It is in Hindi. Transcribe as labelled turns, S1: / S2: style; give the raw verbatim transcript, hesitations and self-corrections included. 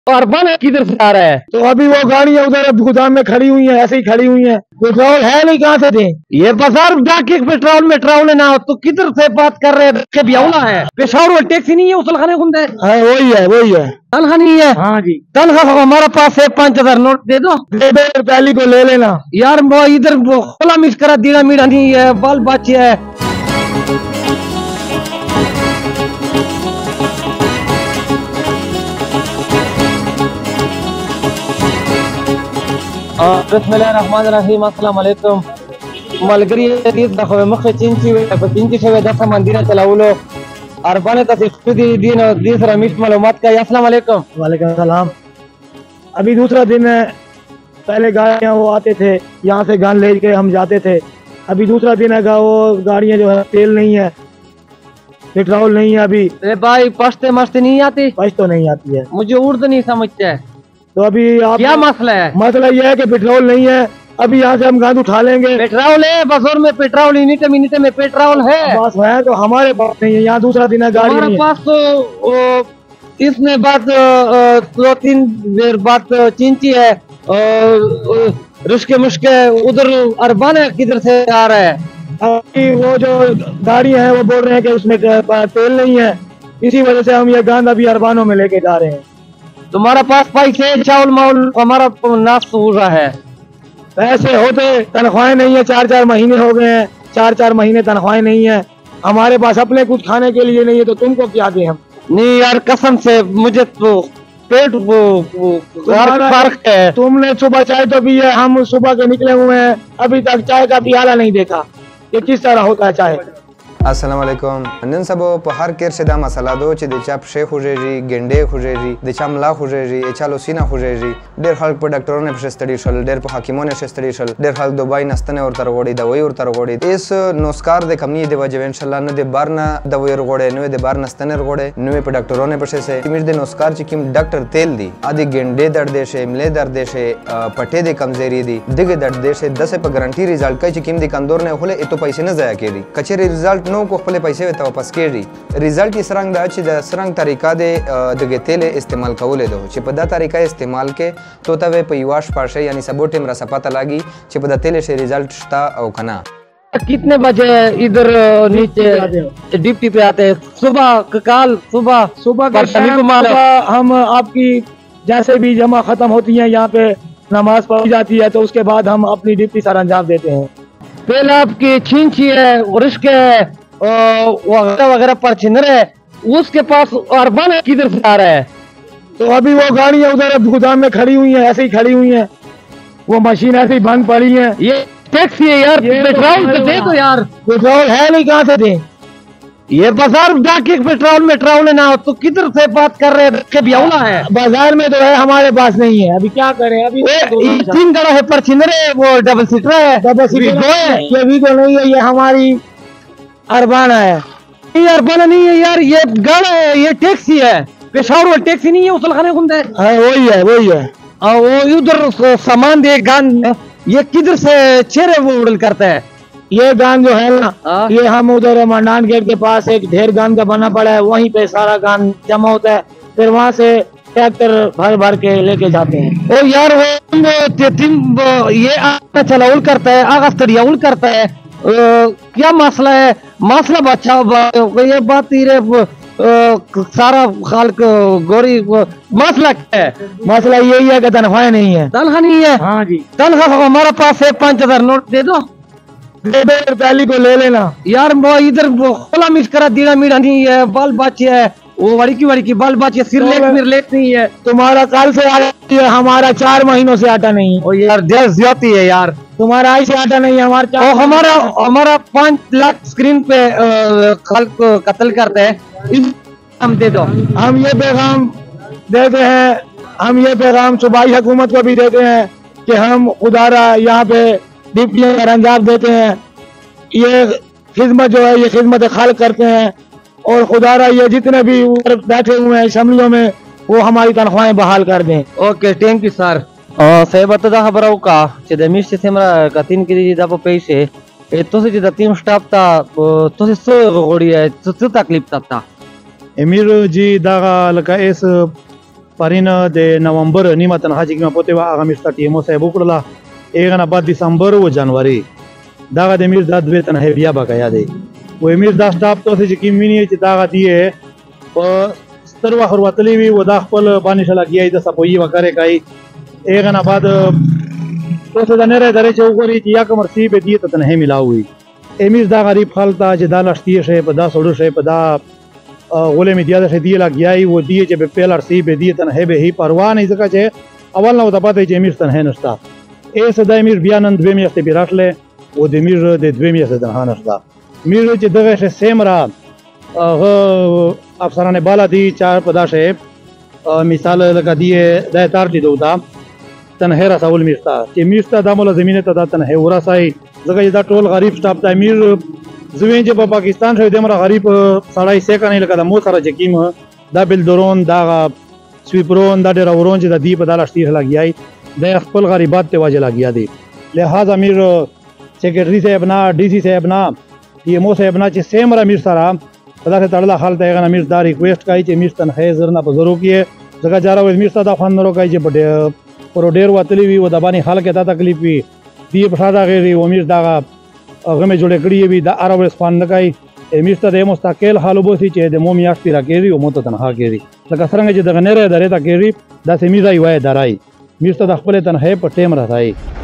S1: अरबान किधर से आ रहा है?
S2: तो अभी वो गाड़ियां उधर गोदाम में खड़ी हुई हैं, ऐसे ही खड़ी हुई हैं। पेट्रोल है नहीं, कहाँ से दें?
S1: ये बाजार जाके पेट्रोल में ट्राउल ना हो तो किधर से बात कर रहे हैं? के बियाउला है पेशावर टैक्सी नहीं है उसल खाने गुंडे
S2: है। वही है वही है
S1: तनखा नहीं है।
S2: हाँ जी
S1: तनखा हमारे पास है पाँच हजार नोट दे दो।
S2: दे दो पहली को ले लेना
S1: यार वो इधर खोला मिस करा दीड़ा मीड़ा नहीं है बाल बच्चे है। बिस्मिल्लाहिर्रहमानिर्रहीम अस्सलाम वालेकुम मलगरी दीद दखवे मखे चिंची वे चिंची शवे दसा मंदिरा चलाउलो अरबाने तस्दी दिन दूसरा मिस मालूमात का। अस्सलाम वालेकुम।
S2: वालेकुम सलाम। अभी दूसरा दिन है, पहले गाड़ियाँ वो आते थे यहाँ से गान ले के हम जाते थे। अभी दूसरा दिन है, वो गाड़ियाँ जो है तेल नहीं है, पेट्रोल नहीं है। अभी
S1: ए भाई पश्ते मस्ते नहीं आती?
S2: पश्त तो नहीं आती है,
S1: मुझे उर्दू नहीं समझते है।
S2: तो अभी आप
S1: क्या मसला है?
S2: मसला यह है कि पेट्रोल नहीं है। अभी यहाँ से हम गांध उठा लेंगे।
S1: पेट्रोल है बाजार में, पेट्रोल यूनिट मिनट में पेट्रोल है
S2: पास है, तो हमारे पास नहीं है। यहाँ दूसरा दिन है, गाड़ी
S1: हमारे पास तो इसमें बात दो तीन देर बाद चिंची है और रुश्के मुश्के उधर अरबान किधर से आ रहा है।
S2: अभी वो जो गाड़ी है वो बोल रहे हैं कि उसमें तेल नहीं है, इसी वजह से हम ये गांध अभी अरबानों में लेके जा रहे हैं।
S1: तुम्हारा पास पैसे चावल मावल हमारा नाश हो रहा है।
S2: पैसे होते, तनख्वाहें नहीं है, चार चार महीने हो गए हैं, चार चार महीने तनख्वाहें नहीं है हमारे पास, अपने कुछ खाने के लिए नहीं है, तो तुमको क्या दें हम?
S1: नहीं यार कसम से मुझे तो पेट फर्क है।
S2: तुमने सुबह चाय तो पी है, हम सुबह के निकले हुए हैं, अभी तक चाय का प्याला नहीं देखा ये किस तरह होता है चाय।
S3: अस्सलाम वालेकुम। नन सबो په هر کیر سدا مساله دو چې د چا پښې خوږیږي ګنډې خوږیږي د چا ملا خوږیږي اچالو سینه خوږیږي ډېر خلک په ډاکټرونو پښې ستړي شول ډېر په حکیمونو پښې ستړي شول ډېر خلک دوبای نستنه ورته وړي دوايي ورته وړي اس نوسکار د کمی دی وجه ان شاء الله نه د بارنا دوايي وړي نه د بار نستنه وړي نه په ډاکټرونو پښې سه تیمش د نوسکار چې کیم ډاکټر تیل دی ادي ګنډې درد شه ملې درد شه پټې د کمزوري دی دغه درد شه دسه په ګارانټي رزلټ کوي چې کیم د کندور نه هله اته پیسې نه ضایع کړي کچېری رزلټ نو کو خپل پیسې ته واپس کړي رزلټ یې سرنګ دا چې د سرنګ طریقه د دغه تیل استعمال کولې دو چې په دا طریقه استعمال کې تو ته په یواش پارشه یعنی سبوټم را سپاته لاګي چې په دا تیل شه رزلټ شتا او کنا।
S1: कितने बजे इधर नीचे ड्यूटी पे आते हैं? सुबह काल सुबह
S2: सुबह का हम आपकी जैसे भी जमा खत्म होती है यहाँ पे नमाज पढ़ी जाती है, तो उसके बाद हम अपनी ड्यूटी सर अंजाम देते हैं।
S1: पहले आपकी छिंची है उर्शके वगैरह वगैरह पर छिंदर है, उसके पास अरबान किधर से आ रहा है?
S2: तो अभी वो गाड़ियाँ उधर गोदाम में खड़ी हुई हैं, ऐसे ही खड़ी हुई हैं, वो मशीन ऐसे ही बंद पड़ी है।
S1: ये टैक्सी है यार, पेट्रोल तो दे दो यार।
S2: पेट्रोल है नहीं, कहाँ से दें?
S1: ये बाजार जाके पेट्रोल में ट्राउल ना हो तो किधर से बात कर रहे हैं? के बियाउला है
S2: बाजार में तो है, हमारे पास नहीं है। अभी क्या करें? अभी
S1: तीन गड़ा है पर छिंदर है, वो डबल सीटर है।
S2: डबल सीटर है, ये भी तो नहीं है, ये हमारी अरबाना है।
S1: ये अरबाना नहीं है यार, ये गाड़ा है, ये टैक्सी है। पेशावर टैक्सी नहीं है उसल खाने गुंडे
S2: है। वही है वही है
S1: और वो उधर सामान दे गान ये किधर से चेहरे वो उड़ल करता है।
S2: ये गान जो है ना, ये हम उधर मंडान गेट के पास एक ढेर गान का बना पड़ा है, वहीं पे सारा गान जमा होता है, फिर वहाँ से ट्रैक्टर भर भर के लेके जाते हैं।
S1: ओ यार वो ये आगा चलाउल करता है, आगा तरियाउल करता है। आ, क्या मसला है? मसला बच्चा ये बात ही रे सारा खाल गोरी मसला क्या है?
S2: मसला यही है कि तनख्वाह नहीं है।
S1: तनख्वाह नहीं है?
S2: हाँ जी
S1: तनख्वाह हमारे पास है पाँच हजार नोट दे दो।
S2: दे दो पहली को ले लेना
S1: यार वो इधर खोला मिस करा दीड़ा मीड़ा नहीं है बाल बच्चे है, वो बड़ी की बड़ी की बाल बच्चे सिर लेट मिर लेट नहीं है।
S2: तुम्हारा कल से आटा है, हमारा चार महीनों से आटा नहीं है।
S1: ओ यार देश ज्यादा है यार,
S2: तुम्हारा ऐसे आटा नहीं है, हमारा
S1: चार हमारा हमारा पाँच लाख स्क्रीन पे कल को कत्ल करते हैं, हम दे दो।
S2: हम ये पैगाम देते हैं, हम ये पैगाम सूबाई हुकूमत को भी देते हैं कि हम खुदारा यहाँ पे ड्यूटियाँ का अंजाम देते हैं। ये खिदमत जो है ये खिदमत खाल करते हैं, और खुदारा ये जितने भी ऊपर बैठे हुए हैं असम्बलियों में वो हमारी तनख्वाहें बहाल कर दें।
S1: Okay thank you sir. सेबत दा खबर का चदमिश से हमरा कतिन की दा पैसे ए तो से टीम स्टाफ था तो से सो गोड़ी है तो तकलीफ था।
S2: एमिर जी दागा लका इस
S4: پرین د نومبر نیمه تنخوا چې کومه پوتې وه هغه میرز ته ټي ایم او صاحب وکړله هغه نه بعد دسمبر و جنوري دغه د میرز دا دوې تنخواې بیا بقایا دی وایي میرز دا سټاپ تاسې چې کوم ویني چې دغه دی په ستر وخت ورتلی وي و دا خپل باندې شه لګیا د صفویي وکړې کوي هغه نه بعد تاسو د نری درې چې وګورئ چې یا کوم رسیب دی ته تنخوا میلاو وي امیر دا غریب خلک ته چې دا لښتي شي په دا سړو شي په دا غولې مې دیاده شي دی لګیای و دی چې په پیل رسیب دی تنخوا به هی پروا نه ځکه چې اول نو د پته چې امیر تنخوا نشته ایس د امیر بیا نن دوه میاشتې بیراتله و د امیر د دوه میاشتې تنخوا نشته امیر چې دغه شي سیمرا هغه افسرانه بالا دی چار پدا شي مثال لکه دی د تار دی دودا تنخوا رسول میستا چې میستا د ملازمینه ته د تنخوا ورسای ځکه دا ټول غریب سټاپ د امیر زوین چې په پاکستان شوی دمره غریب سړی سې کنه لکه د مو سره جکیم دا بل درون دا سویپرون دا ډیر ورون چې د دی په داله شتیر لګیای د خپل غریبات ته واجه لګیا دي لہذا امیر سیکریټری صاحب نه ډي سي صاحب نه ټي ایم او صاحب نه چې سیم را امیر سره په داسې تړله حال ته هغه امیر دا ریکویسټ کوي چې امیر تنخوا زر نه په زرو کې ځکه جاره امیر سره دا خوند نه کوي چې پر ډیر وتلی وي و د باندې خلک ته تکلیف وي دی په شاده غیر امیر دا هغه مې جوړ کړی وي دا ارو رسپاند نه کوي امیر ته د مستقل حالو بوسي چې د مو میاش پیرا کېږي او مو ته تنخوا کېږي لکه څنګه چې د غنره درې ته کېږي دا سمې ځای وای درای میر ته د خپل تنخوا په ټیم راځي